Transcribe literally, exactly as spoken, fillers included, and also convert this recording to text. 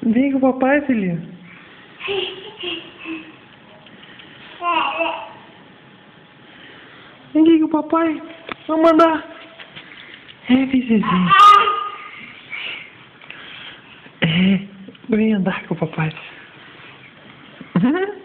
Vem com o papai, filhinho. Vem aqui com o papai. Vamos andar. É, Vizinho. É, vem andar com o papai.